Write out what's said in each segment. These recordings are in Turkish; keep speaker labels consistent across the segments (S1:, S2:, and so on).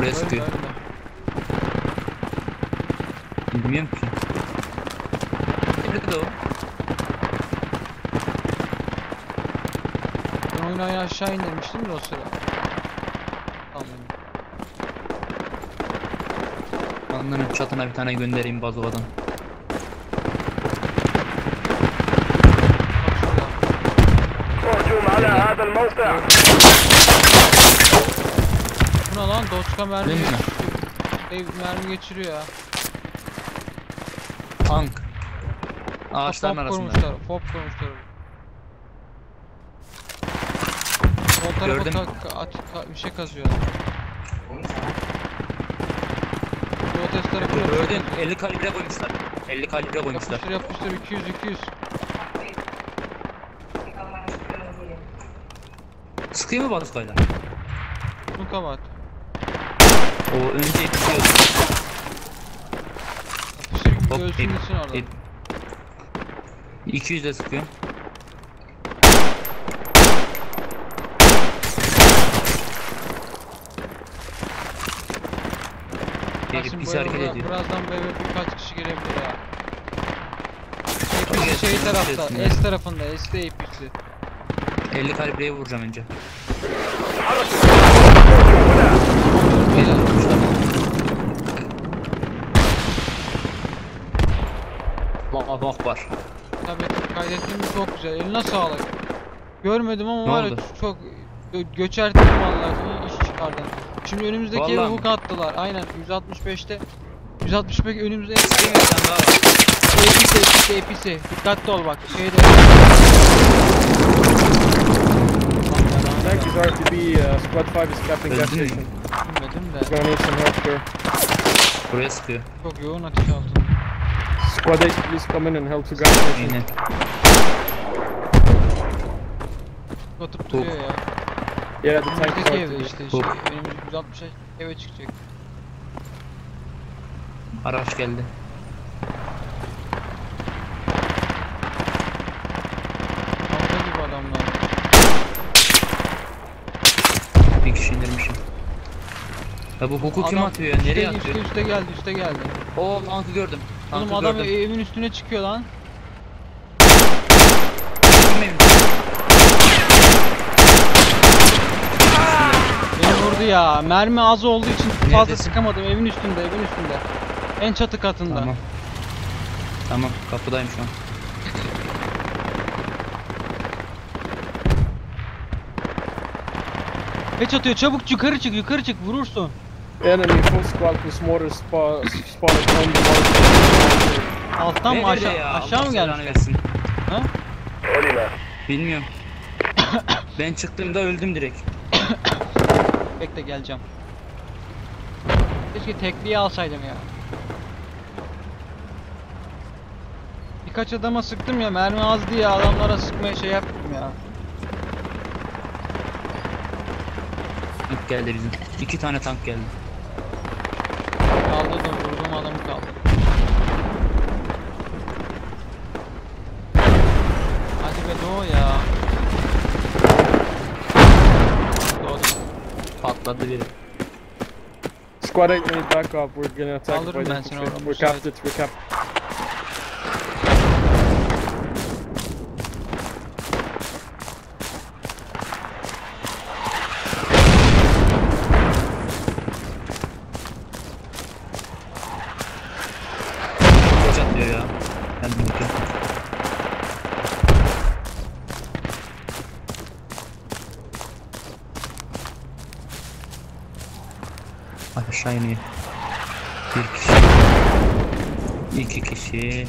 S1: Buraya sıkıyor. Bilmiyorum ki. Nerede o?
S2: Ben oyunu aşağı indirmiştim de o sıra. Tamam.
S1: Onların çatına bir tane göndereyim bazovadan.
S2: Bu ne lan? Doçka mermi
S1: Değil mi?
S2: mermi geçiriyor ya.
S1: Tank. Ağaçların
S2: Fop
S1: arasında.
S2: kurmuşlar. Fop kurmuşlar. Sol
S1: Gördüm.
S2: tarafa bir şey kazıyor. Bu test tarafına
S1: Gördüm. 50 kalibre koymuşlar. 50 kalibre koymuşlar.
S2: Yapıştır 200.
S1: Sıkıyor mu balıkayla?
S2: Bunu kapat.
S1: O önce yetişiyor.
S2: Yapıştır gibi
S1: Hop,
S2: göğsünün için orada.
S1: 200 de sıkıyor.
S2: Şimdi
S1: Pis hareket ediyor.
S2: birazdan bu eve birkaç kişi girebilir ya.
S1: Gel,
S2: Şey tarafta,
S1: içerisinde.
S2: S tarafında, S'de AP'si.
S1: 50 kalibreye vuracağım önce. Bak var.
S2: Tabii kaydettiğim çok güzel. Eline sağlık. Görmedim ama
S1: Ne
S2: var ya
S1: oldu?
S2: çok göçerttim vallahi, iyi iş çıkardın. Şimdi önümüzdeki eve
S1: Vallahi
S2: hook attılar. Aynen 165'te. 165 önümüzde
S1: Sıkayım mı sen daha?
S2: AP'si. Dikkatli ol bak. Şeyde.
S3: Thank you, RTB. Squad 5 is capturing gas
S1: Öldün mü?
S3: station.
S2: Bilmedim
S3: We're
S2: de.
S3: gonna need some help here.
S1: Buraya sıkıyor.
S2: Çok yoğun ateş altında.
S3: Squad 8, please come in and help to gas station.
S1: Aynen.
S2: Batıp duruyor ya.
S3: Yeah, the tank is
S2: Önümüzdeki eve
S3: RTB.
S2: işte.
S1: Hook.
S2: Önümüz 160 eve çıkacak.
S1: Araç geldi.
S2: Kanka gibi adamlar.
S1: Bir kişi indirmişim. Ya bu hukuku kim
S2: Adam
S1: atıyor ya? Nereye atıyor?
S2: Üste geldi.
S1: O tankı gördüm.
S2: Oğlum
S1: Tankı
S2: adam
S1: gördüm.
S2: evin üstüne çıkıyor lan.
S1: Kim evin?
S2: Beni vurdu ya. Mermi az olduğu için fazla
S1: Neredesin?
S2: sıkamadım. Evin üstünde. En çatı katında.
S1: Tamam. Tamam, kapıdayım şu an.
S2: Geç atıyor. Çabuk yukarı çık. Vurursun.
S3: Enemy full squad with mortar spotted on the mark.
S2: Alttan mı
S1: Nerede ya?
S2: aşağı mı
S1: Allah belanı
S2: gelmiş?
S1: versin.
S2: Ha?
S1: Bilmiyorum. Ben çıktığımda öldüm direkt.
S2: Bekle geleceğim. Keşke tekliği alsaydım ya. Birkaç adama sıktım ya, mermi az diye adamlara sıkmaya şey yaptım ya.
S1: Tank geldi bizim. 2 tane tank geldi.
S2: Kaldırdım, vurduğum adamı kaldı. Hadi be Doğu ya. Doğdu.
S1: Patladı biri.
S3: Squad 8 need backup. We're gonna attack
S2: Alırım
S3: by
S2: ben
S3: the
S2: seni
S3: infantry.
S2: oradan,
S3: We're captured. We're captured.
S1: Kaç atıyor ya? Ben bakayım. Aşağı iniyor. Bir kişi. 2 kişi.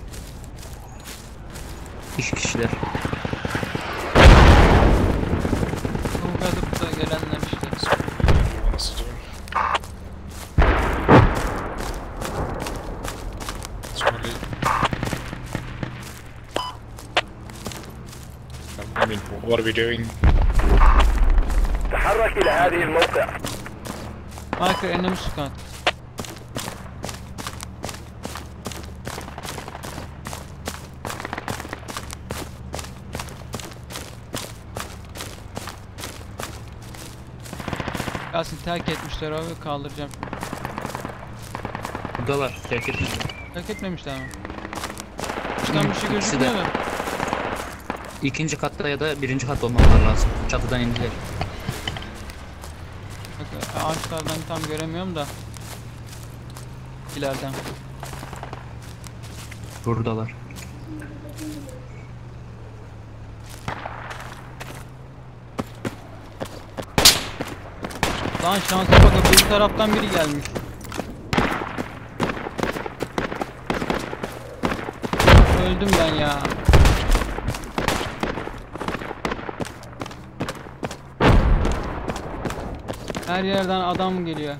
S1: 2 kişiler.
S2: Bu kadar da gelenler işte.
S4: Wants to do. Sorry. I mean, what are we doing?
S5: تحرك إلى هذه الموقع.
S2: Michael enemy squad. Yasin terk etmişler abi, kaldıracağım.
S1: Buradalar. Terk etmişler.
S2: Terk etmemişler mi? Çıkan bir şey
S1: ikisi de.
S2: gözükmüyor da.
S1: İkinci katta ya da birinci katta olmaları lazım. Çatıdan indiler.
S2: Bak, ağaçlardan tam göremiyorum da. İleriden.
S1: Buradalar.
S2: Lan şansa bak, öbür taraftan biri gelmiş. Öldüm ben ya. Her yerden adam geliyor.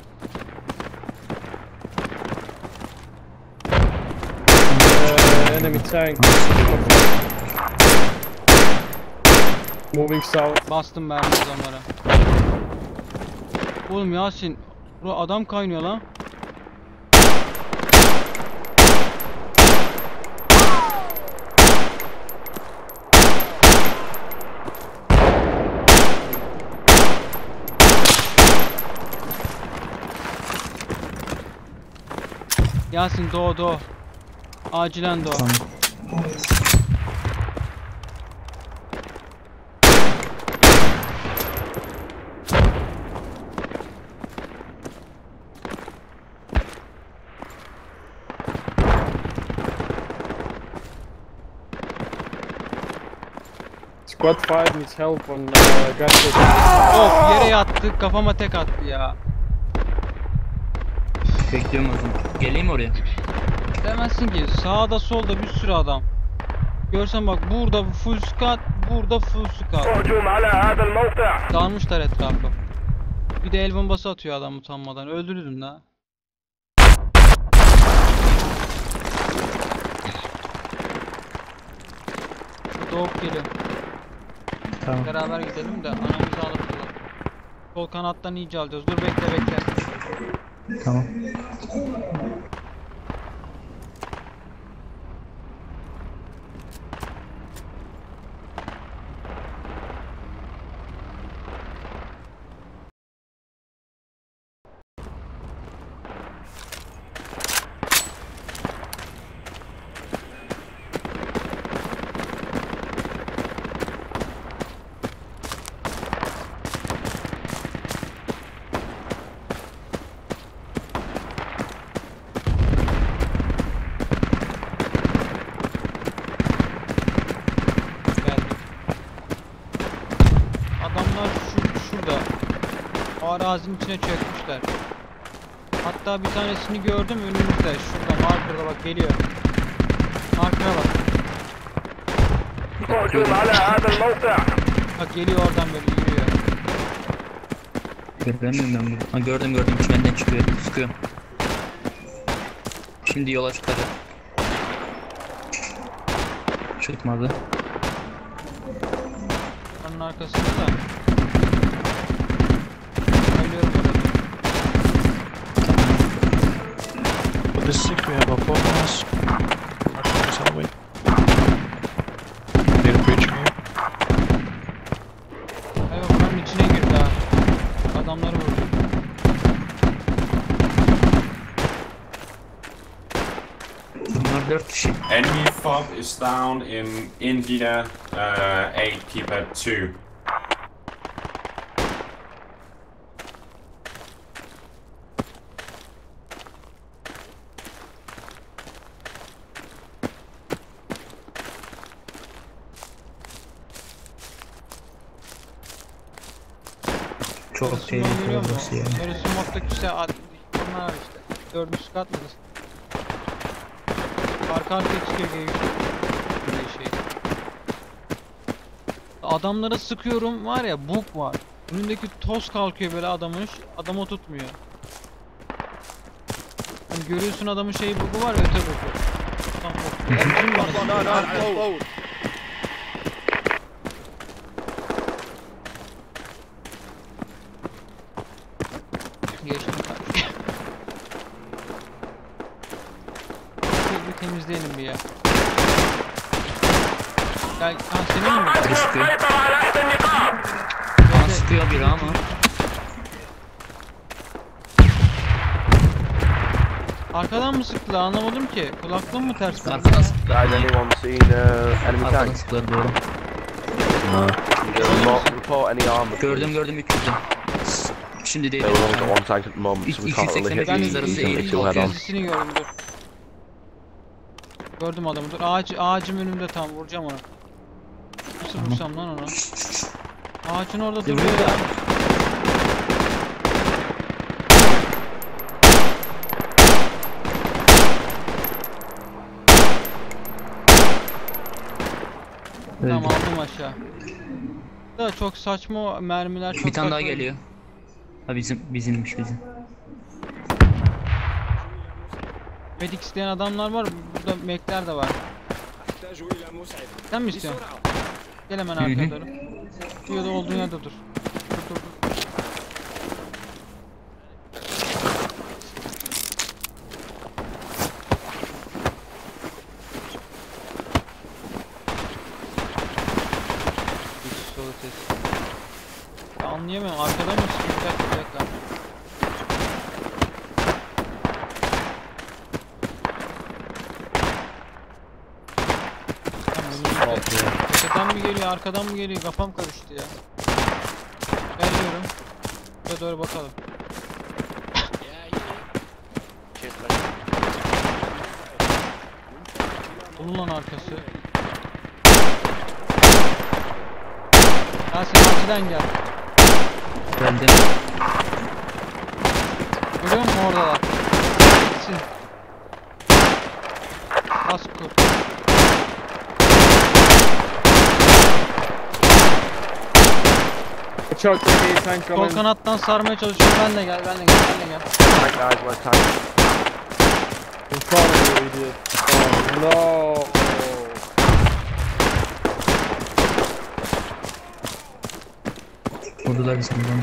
S3: Enemy tank. Moving south.
S2: Bastım ben adamlara. Oğlum Yasin, bu adam kaynıyor lan. Yasin doğ. Acilen doğ.
S1: Tamam.
S3: Squad 5 needs help on gas.
S2: Of, yere yattı, kafama tek attı ya.
S1: Bekliyorum o zaman. Geleyim oraya.
S2: Demezsin ki sağda solda bir sürü adam. Görsen bak, burada full squad, burada full squad.
S5: اهجم على هذا الموقع.
S2: Dağılmışlar etrafı. Bir de el bombası atıyor adam utanmadan. Öldürürdün la. Doğup geliyor.
S1: Tamam.
S2: Beraber gidelim de anamızı alıp bulalım. Sol kanattan iyice alacağız. Dur bekle.
S1: Tamam.
S2: Geldik. Adamlar şurada. O arazinin içine çökmüşler. Hatta bir tanesini gördüm önümüzde. Şurada markerda bak, geliyor. Markera bak.
S5: اهجم على هذا الموقع.
S2: Bak geliyor oradan böyle yürüyor.
S1: Göremiyorum ben bunu. Ha, gördüm. Çimenden çıkıyor. Sıkıyor. Şimdi yola çıkacak. Çıkmadı.
S2: Onun arkasında da. Ölüyorum orada.
S4: But this sick, we have a bomb on us. Marshall, Salway. They're breaching you.
S2: Hayır, buranın içine girdi ha. Adamları vurdu.
S1: Bunlar 4 kişi.
S6: Enemy fob is down in India 8, keep at 2.
S1: Çok
S2: Smoke
S1: tehlikeli
S2: görüyor musun?
S1: burası ya.
S2: Böyle smoke'daki işte bunlar var işte. Dördüncü kat mıdır? Arka arkaya çıkıyor böyle şey. Adamlara sıkıyorum, var ya, bug var. Önündeki toz kalkıyor böyle adamın, adamı tutmuyor. Hani görüyorsun adamın şeyi, bugu var ya, öte bugu. Tam bug. Geçtim kardeşim. Bir temizleyelim bir ya. Gel, senin mi?
S1: Biri sıkıyor.
S5: سيطر على احدى النقاط.
S1: Sıkıyor biri ama.
S2: Arkadan mı sıktılar anlamadım ki. Kulaklığım mı ters?
S1: Arkadan sıktılar.
S7: Guys, anyone seen enemy
S1: Arkadan
S7: tank?
S1: sıktılar doğru.
S7: Not report any armor.
S1: Gördüm 300'üm. Şimdi değil.
S7: They've only got one tank at the moment, so we can't really hit
S1: Ben
S7: these
S1: arası
S7: easily
S1: eğri
S7: two head on.
S2: Gezisini gördüm dur. Gördüm adamı dur. Ağacım önümde tam vuracağım onu. Nasıl vursam lan ona? Ağacın orada duruyor ya. Tamam aldım aşağı. Da çok saçma mermiler çok
S1: Bir tane daha
S2: saçma.
S1: geliyor. Ha bizimmiş bizim.
S2: Medik isteyen adamlar var. Burada mekler de var. Sen mi istiyorsun? Gel hemen arkaya doğru. Şurada olduğun yerde dur. Dur. Ya anlayamıyorum. Arkada mı sıkacak? Bir dakika. Arkadan mı geliyor, arkadan mı geliyor? Kafam karıştı ya. Geliyorum. Buraya doğru bakalım. Bunun lan arkası. Ya sen aciden gel.
S1: Geldim.
S2: Görüyor musun oradalar? Gitsin. Bas kur.
S3: Watch out, the tank
S2: Sol
S3: coming.
S2: kanattan sarmaya çalışıyorum. Ben de gel.
S7: Tank guys, we're tank.
S3: In front of you, idiot. Oh no.
S1: Vurdular bizimden.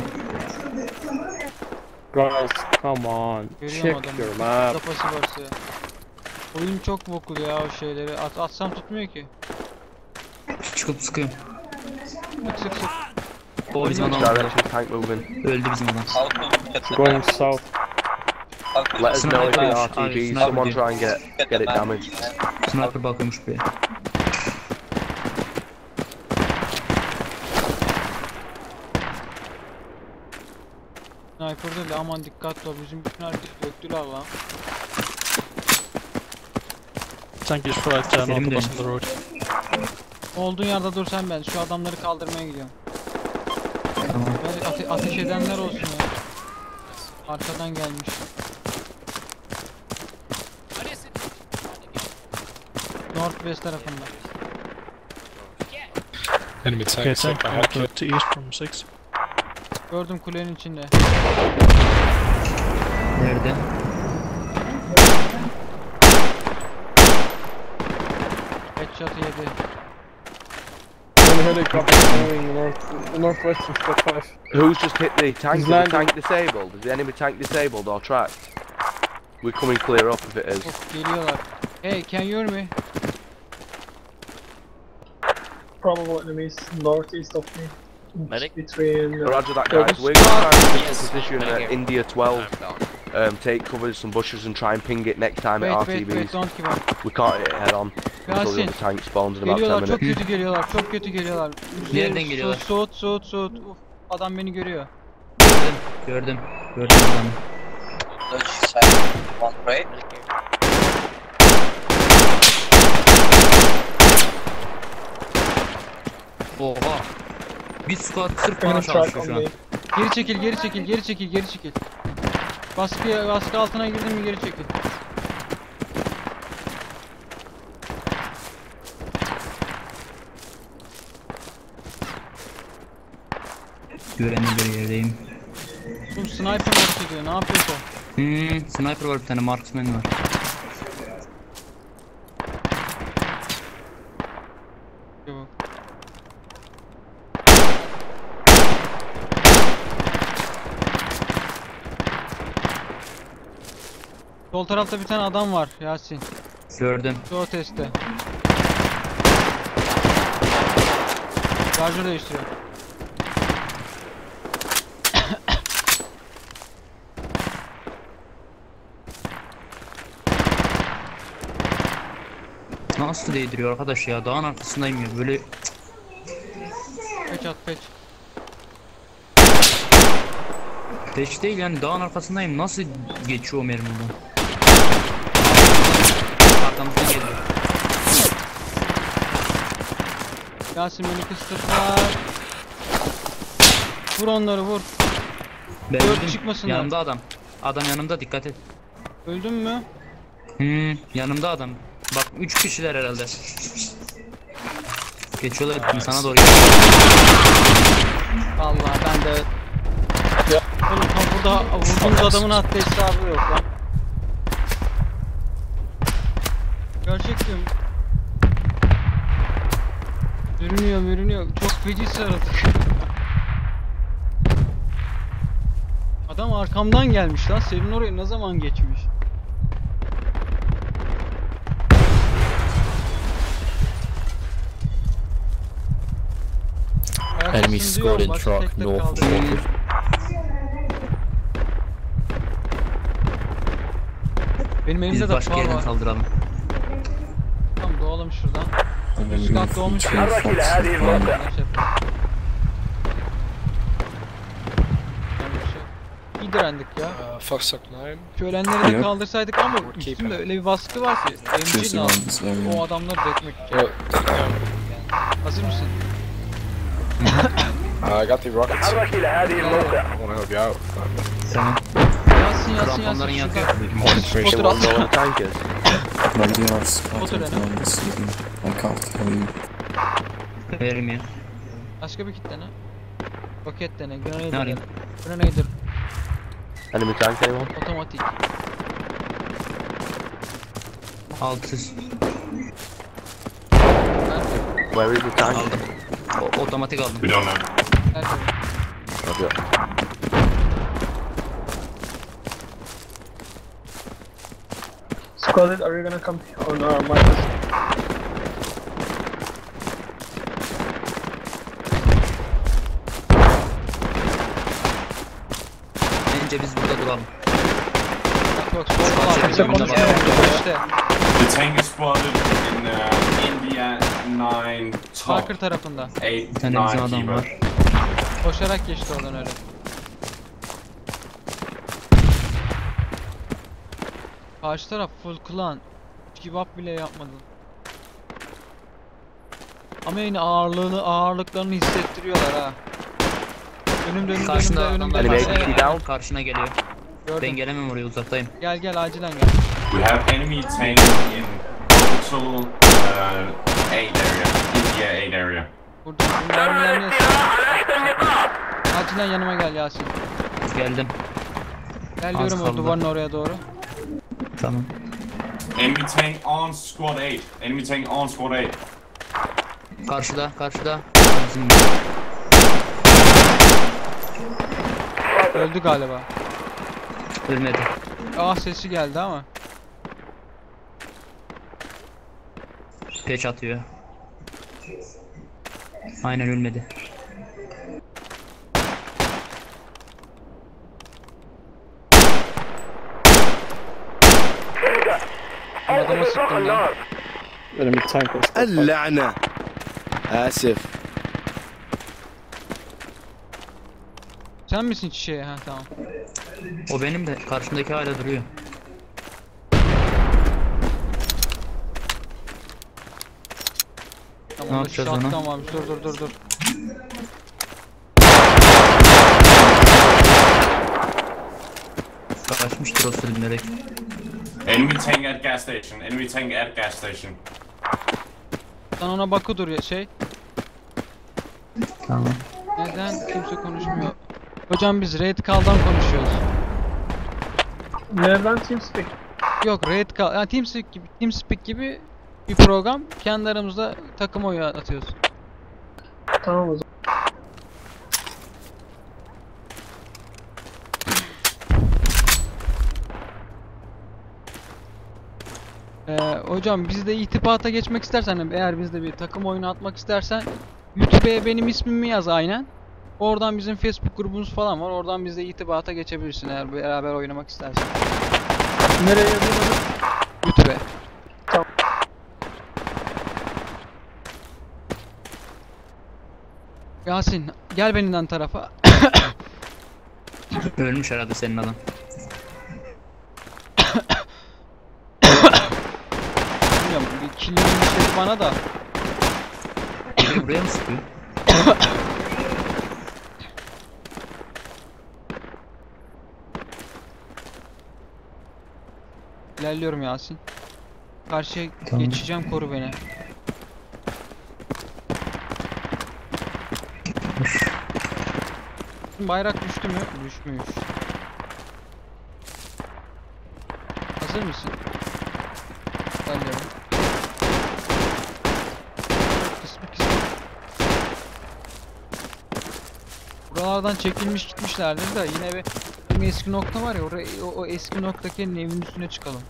S3: Guys, come on.
S2: Görüyorum
S3: Check
S2: adamı.
S3: your map.
S2: Kafası varsa. Oyun çok bokulu ya o şeyleri. Atsam tutmuyor ki.
S1: Çıkıp sıkıyorum.
S2: Sık.
S1: O bizim
S7: Which
S1: adam.
S7: direction tank moving?
S1: Öldü bizim adam.
S3: Going south.
S7: Let us know if
S1: Sniper,
S7: it's
S1: abi,
S7: RTB.
S1: sniper
S7: Someone
S1: diyor.
S7: try and get it damaged.
S1: Sniper bakıyormuş buraya.
S2: Sniper değil aman dikkatli ol. Bizim bütün herkes döktüler lan.
S4: Tank is right
S1: Kerim
S4: north
S1: de.
S4: of us on the road.
S2: Olduğun yerde dur sen ben. Şu adamları kaldırmaya gidiyorum.
S1: Tamam.
S2: Böyle ateş edenler olsun ya. Arkadan gelmiş. Northwest tarafında.
S8: Enemy
S4: Okay,
S8: tank
S4: tank
S8: ahead.
S4: to east from 6.
S2: Gördüm kulenin içinde.
S1: Nerede?
S2: Headshot'ı yedi.
S3: One helicopter going northwest of step 5.
S7: Who's just hit the tank?
S3: He's
S7: Is the
S3: landing.
S7: tank disabled? Is the enemy tank disabled or tracked? We're coming clear up if it is.
S2: Of geliyorlar. Hey, can you hear me?
S9: Probable enemies northeast of me.
S10: Medic?
S9: Between.
S7: Roger that, guys. We're going to try and get into position at India 12. Take cover some bushes and try and ping it next time at
S2: Wait,
S7: RTBs.
S2: don't give up.
S7: We can't hit it head on until the
S2: Yasin,
S7: other tank spawns in about 10
S2: geliyorlar çok
S7: minutes.
S2: kötü geliyorlar, çok kötü geliyorlar.
S1: Nereden geliyorlar?
S2: Soğut. Uf, adam beni görüyor.
S1: Gördüm adamı. Oha. Bir squad sırf bana
S9: Enemy track
S1: çalışıyor
S9: on
S1: şu an.
S9: me.
S2: Geri çekil. Baskı altına girdin mi geri çekil.
S1: Güvenli bir yerdeyim.
S2: Bu sniper nasıl ediyor? Ne yapıyorsun?
S1: Sniper var bir tane, marksman var.
S2: Yok. Sol tarafta bir tane adam var Yasin.
S1: Gördüm.
S2: Şu testte. Şarjör değiştiriyor.
S1: nasıl değdiriyor arkadaş ya? Dağın arkasındayım ya böyle.
S2: Peç at peç.
S1: Peş değil yani, dağın arkasındayım. Nasıl geçiyor o mermi buradan? Arkamızdan geliyor.
S2: Yasin beni kıstırdılar. Vur onları vur.
S1: Ben
S2: Dört
S1: öldüm.
S2: çıkmasınlar.
S1: Yanımda adam. Adam yanımda, dikkat et.
S2: Öldün mü?
S1: Yanımda adam. Bak 3 kişiler herhalde. Geçiyorlar sana doğru geliyor.
S2: Vallahi ben de... Oğlum burada vurduğumuz adamın hatta hesabı yok lan. Gerçekten. Yürünüyor. Çok feci sarıldık. Adam arkamdan gelmiş lan. Senin oraya ne zaman geçmiş?
S8: Enemy squad in truck north of Walker.
S2: Benim elimde
S1: Biz
S2: de
S1: başka
S2: far
S1: yerden
S2: var.
S1: saldıralım.
S2: Tamam doğalım şuradan.
S8: And then
S2: Üst
S8: we
S2: kat
S8: move
S2: doğmuş.
S8: between
S5: حرك إلى
S8: Fox
S5: هذه
S8: and Palmer.
S5: الموقع.
S2: İyi direndik ya.
S9: Foxtrot 9.
S2: Şu ölenleri de
S8: Yep.
S2: kaldırsaydık ama üstünde öyle bir baskı var ki
S8: Choose
S2: MG
S8: the
S2: lazım.
S8: ones that
S2: O
S8: we
S2: adamları dökmek için. Hazır mısın?
S9: I got the rockets.
S5: حرك إلى هذه الموقع.
S9: I wanna help you out.
S1: Tamam.
S2: Yasin
S1: Kramponların yakıyor.
S2: şurada. Otur
S7: One
S2: at.
S7: on the tankers.
S8: Nobody else got
S2: Otur
S8: it
S2: öne.
S8: on this season. I can't tell you.
S1: Verim ya.
S2: Başka bir kit dene. Roket dene. Grenade
S1: Ne
S2: dene.
S1: alayım?
S2: Grenade
S7: Enemy tank anyone?
S2: otomatik.
S1: 600
S7: Where is the tank?
S1: aldım. Otomatik aldım.
S6: We don't know.
S2: Nerede?
S7: Copy that.
S9: Squad, are you gonna come on our markers?
S1: Bence biz burada duralım.
S2: Yok soldalar.
S1: Çok
S2: Bize
S1: yakında
S2: konuşmuyor.
S1: var.
S2: İşte.
S6: The tank is spotted in India 9 top.
S2: Parker tarafında.
S6: 8,
S1: Bir tane bizim
S6: 9
S1: adam
S6: Kiva.
S1: var.
S2: Koşarak geçti oradan öyle. Karşı taraf full clan. Hiç give up bile yapmadı. Ama yine ağırlıklarını hissettiriyorlar ha. Önümde
S1: Karşında
S2: önümde.
S1: adamlar
S7: Enemy
S1: karşına
S7: APC
S1: geliyor.
S7: down.
S1: Karşına geliyor. Ben
S2: Gördüm.
S1: gelemem oraya, uzaktayım.
S2: Gel acilen gel.
S6: We have enemy tank in total 8 area. India 8 area.
S2: Burada mermilerini acilen yanıma gel Yasin.
S1: Geldim.
S2: Gel
S1: Az
S2: diyorum o
S1: kaldı.
S2: duvarın oraya doğru.
S1: Tamam.
S6: Enemy tank on squad 8. Enemy tank on squad 8.
S1: Karşıda. Bizim
S2: Öldü galiba.
S1: ölmedi.
S2: Sesi geldi ama.
S1: Peç atıyor. Aynen ölmedi.
S2: Adama sıktım lan.
S3: Enemy tank was
S8: اللعنة آسف.
S2: Sen misin çiçeği? Ha tamam.
S1: O benim de, karşımdaki hala duruyor.
S2: Tamam,
S1: Ne
S2: orada
S1: yapacağız
S2: shotgun
S1: ona?
S2: varmış. Dur.
S1: Kaçmıştır o sürünerek.
S6: Enemy tank at gas station. Enemy tank at gas station.
S2: Sen ona bakı dur ya şey.
S1: Tamam.
S2: Neden kimse konuşmuyor? Hocam biz Red Call'dan konuşuyoruz.
S9: Nereden TeamSpeak?
S2: Yok Red Call, yani TeamSpeak gibi bir program. Kendi aramızda takım oyunu atıyoruz.
S9: Tamam o zaman.
S2: Hocam bizde itibata geçmek istersen, eğer bizde bir takım oyunu atmak istersen YouTube'ya benim ismimi yaz aynen. Oradan bizim Facebook grubumuz falan var. Oradan bizle itibata geçebilirsin eğer beraber oynamak istersen.
S9: Nereye yazıyorsun?
S2: YouTube'e.
S9: Tamam.
S2: Yasin gel benimden tarafa.
S1: Ölmüş herhalde senin adam.
S2: Bilmiyorum bir kill'ini istedi bana da.
S1: Biri buraya mı sıkıyor?
S2: İlerliyorum Yasin. Karşıya
S1: Tamam.
S2: geçeceğim, koru beni. Bayrak düştü mü? Düşmüş. Hazır mısın? İlerliyorum. Kısmı. Buralardan çekilmiş gitmişlerdir de yine bir eski nokta var ya, oraya, o eski noktaki evin üstüne çıkalım.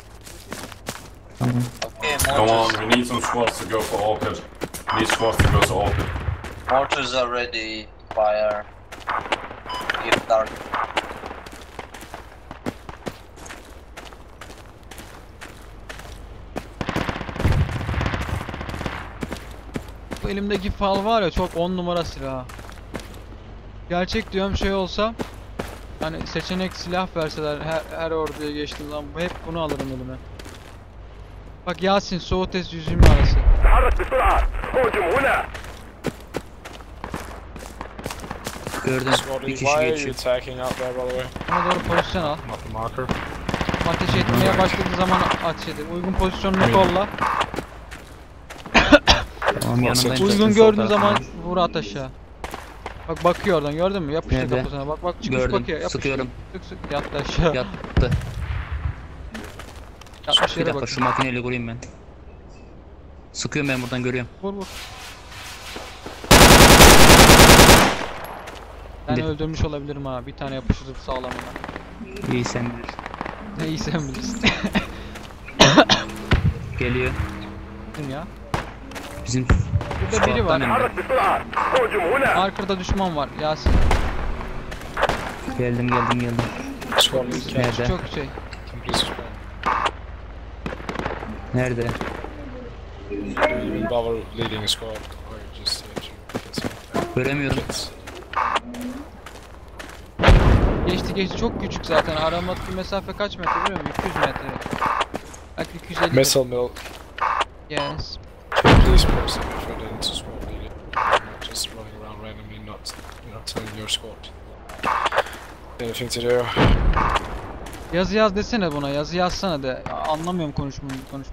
S6: Come on, we need some squads to go for Orchid. We need squads to go to Orchid.
S10: Mortars are ready. Fire. Give dark.
S2: Bu elimdeki fal var ya, çok 10 numara silah. Gerçek diyorum, şey olsa hani seçenek silah verseler her orduya geçtiğim zaman hep bunu alırım elime. Bak Yasin, Soğutes 120 arası.
S5: تحرك بسرعة هجم هنا
S1: Gördüm.
S3: Squad
S1: Bir
S3: lead,
S1: kişi
S3: why are you
S1: geçiyor.
S3: attacking out there, by the way?
S2: Buna doğru pozisyon al.
S3: Not the marker.
S2: Ateş etmeye başladığı zaman ateş edin. Uygun pozisyonunu kolla.
S1: Tamam, yanındayım.
S2: Uygun
S1: Sol
S2: gördüğün
S1: tarafında.
S2: zaman vur at aşağı. Bak bakıyor oradan, gördün mü? Yapıştır
S1: Nerede?
S2: kafasına. Bak çıkış
S1: Gördüm.
S2: bakıyor. Yapıştır.
S1: Sıkıyorum.
S2: Sık yattı aşağı.
S1: Yattı.
S2: Yatmış
S1: Bir
S2: yere
S1: dakika
S2: bak.
S1: şu makineyle vurayım ben. Sıkıyorum, ben buradan görüyorum.
S2: Vur. Ben
S1: Bir-
S2: öldürmüş olabilirim ha. Bir tane yapıştırıp sağlamına.
S1: İyi sen bilirsin.
S2: Ne iyi sen bilirsin.
S1: Geliyor.
S2: Kim ya?
S1: Bizim
S2: Burada biri var.
S1: squad'dan hem de.
S5: تحرك بسرعة هجم هنا
S2: Arkada düşman var. Yasin.
S1: Geldim.
S3: Squad lead, can
S1: Nerede?
S2: Çok şey.
S3: you please spawn?
S1: Nerede?
S3: You even bother leading a squad, or you just
S1: Göremiyorum.
S2: Geçti. Çok küçük zaten. Aramadaki mesafe kaç metre biliyor musun? 200 metre. Belki 250
S3: Missile milk.
S2: Yes.
S3: Can you please put some effort into squad leading? Not just running around randomly, not telling your squad anything to do.
S2: Yazı yaz desene buna. Yazı yazsana de. Anlamıyorum konuşmayı.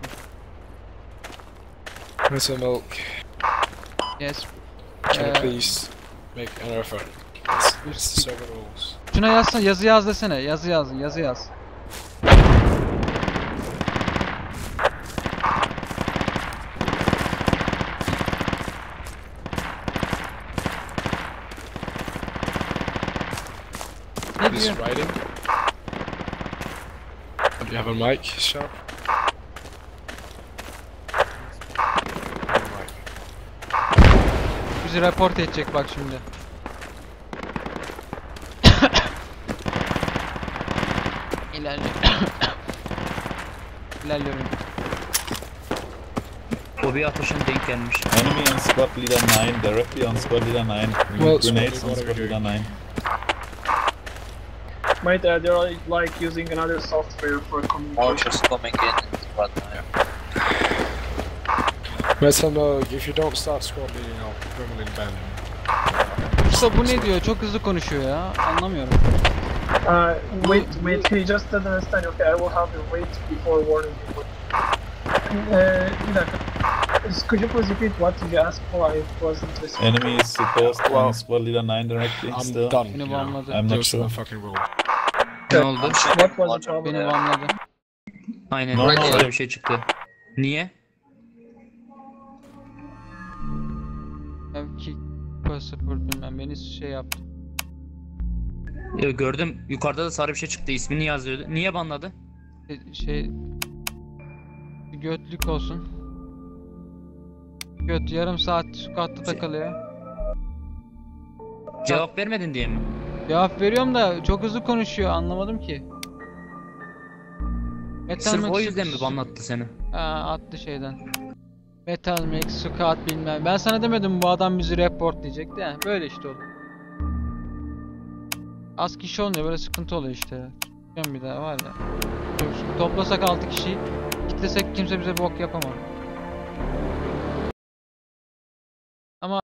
S3: Missile milk.
S2: Yes.
S3: Can you
S2: Uh,
S3: please make an effort? It's the server rules.
S2: Şuna yazsana. Yazı yaz desene. Yazı yaz. Ne
S3: This
S2: diyor?
S3: writing. Do you have a mic, Sharp? Mic.
S2: Bizi report edecek bak şimdi. İlerliyorum.
S1: O bir atışın denk gelmiş.
S11: Enemy on squad leader 9, directly on squad leader 9.
S3: Well,
S11: With grenades
S3: squad
S11: on
S3: leader,
S11: squad leader 9.
S9: Mate, they're like using another software for communication.
S10: Mortars coming in. What?
S3: Missile milk, if you don't start squad leading, I'll permanently ban him.
S2: Usta bu ne diyor? Çok hızlı konuşuyor ya. Anlamıyorum.
S9: Wait, he just doesn't understand. Okay, I will have you wait before warning you. Could you please repeat what you asked for? I wasn't listening.
S11: Enemy is supposed on squad leader 9 directly
S3: I'm
S11: still.
S3: done.
S2: Beni
S3: You know.
S2: banladı.
S11: I'm not
S3: Those are
S11: sure.
S3: the fucking rules.
S1: Ne oldu?
S9: What was the problem?
S2: Beni banladı.
S1: Aynen.
S11: No, no.
S1: Böyle bir şey çıktı. Niye?
S2: Kick passport bilmem beni şey yaptı.
S1: Gördüm. Yukarıda da sarı bir şey çıktı. İsmini yazıyordu. Niye banladı?
S2: Şey götlük olsun. Göt yarım saat squat'ta takılıyor.
S1: Cevap vermedin diye mi?
S2: Cevap veriyorum da çok hızlı konuşuyor, anlamadım ki.
S1: Sırf o yüzden mi banlattı seni?
S2: Ha, attı şeyden. Metal Mix, Squad bilmem. Ben sana demedim bu adam bizi report diyecekti ya. Böyle işte olur. Az kişi olmuyor, böyle sıkıntı oluyor işte. Bir daha var ya. Toplasak 6 kişi, kitlesek kimse bize bok yapamaz.